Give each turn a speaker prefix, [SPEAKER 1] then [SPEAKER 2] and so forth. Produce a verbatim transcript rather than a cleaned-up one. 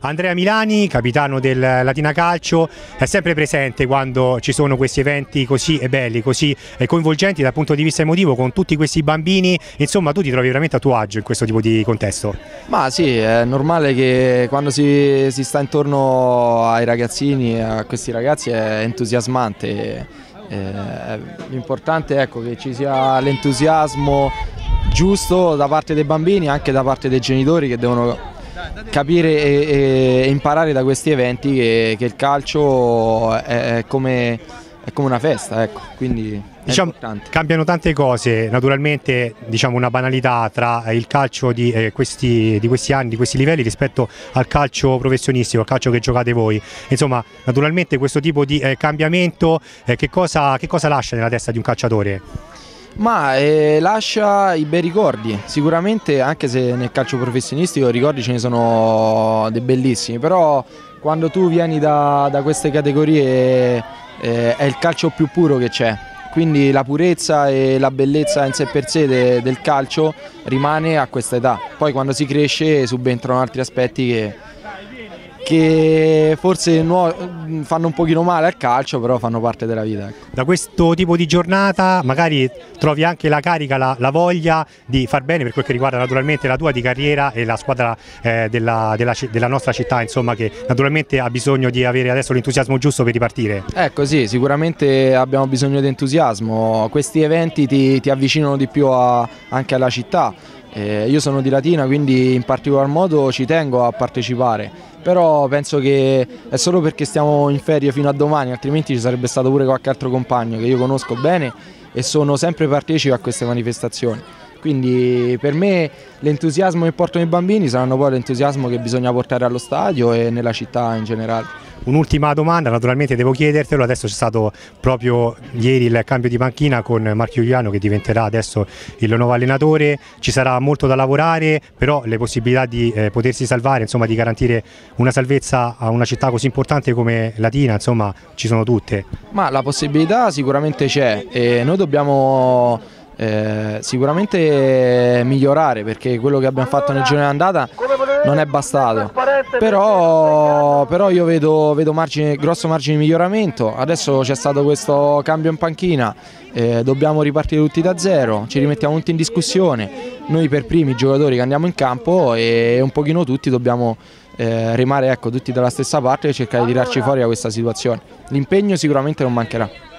[SPEAKER 1] Andrea Milani, capitano del Latina Calcio, è sempre presente quando ci sono questi eventi così belli, così coinvolgenti dal punto di vista emotivo, con tutti questi bambini. Insomma, tu ti trovi veramente a tuo agio in questo tipo di contesto?
[SPEAKER 2] Ma sì, è normale che quando si, si sta intorno ai ragazzini, a questi ragazzi, è entusiasmante. L'importante è, ecco, che ci sia l'entusiasmo giusto da parte dei bambini, anche da parte dei genitori, che devono capire e, e imparare da questi eventi che, che il calcio è, è, come, è come una festa, ecco, quindi è
[SPEAKER 1] diciamo,
[SPEAKER 2] importante.
[SPEAKER 1] Cambiano tante cose, naturalmente, diciamo una banalità tra il calcio di, eh, questi, di questi anni, di questi livelli, rispetto al calcio professionistico, al calcio che giocate voi. Insomma, naturalmente questo tipo di eh, cambiamento eh, che, cosa, che cosa lascia nella testa di un calciatore?
[SPEAKER 2] Ma eh, lascia i bei ricordi, sicuramente, anche se nel calcio professionistico i ricordi ce ne sono dei bellissimi, però quando tu vieni da, da queste categorie eh, è il calcio più puro che c'è, quindi la purezza e la bellezza in sé per sé de, del calcio rimane a questa età. Poi quando si cresce subentrano altri aspetti che, che forse fanno un pochino male al calcio, però fanno parte della vita. Ecco.
[SPEAKER 1] Da questo tipo di giornata magari trovi anche la carica, la, la voglia di far bene per quel che riguarda naturalmente la tua di carriera e la squadra eh, della, della, della nostra città, insomma, che naturalmente ha bisogno di avere adesso l'entusiasmo giusto per ripartire.
[SPEAKER 2] Ecco, sì, sicuramente abbiamo bisogno di entusiasmo, questi eventi ti, ti avvicinano di più a, anche alla città. Eh, io sono di Latina, quindi in particolar modo ci tengo a partecipare, però penso che è solo perché stiamo in ferie fino a domani, altrimenti ci sarebbe stato pure qualche altro compagno che io conosco bene e sono sempre partecipe a queste manifestazioni. Quindi per me l'entusiasmo che portano i bambini saranno poi l'entusiasmo che bisogna portare allo stadio e nella città in generale.
[SPEAKER 1] Un'ultima domanda, naturalmente devo chiedertelo, adesso c'è stato proprio ieri il cambio di panchina con Marco Giuliano che diventerà adesso il nuovo allenatore, ci sarà molto da lavorare, però le possibilità di eh, potersi salvare, insomma di garantire una salvezza a una città così importante come Latina, insomma ci sono tutte.
[SPEAKER 2] Ma la possibilità sicuramente c'è e noi dobbiamo Eh, sicuramente migliorare, perché quello che abbiamo fatto nel girone d'andata non è bastato, però, però io vedo, vedo margine, grosso margine di miglioramento. Adesso c'è stato questo cambio in panchina, eh, dobbiamo ripartire tutti da zero, ci rimettiamo tutti in discussione, noi per primi giocatori che andiamo in campo, e un pochino tutti dobbiamo eh, remare, ecco, tutti dalla stessa parte e cercare di tirarci fuori da questa situazione. L'impegno sicuramente non mancherà.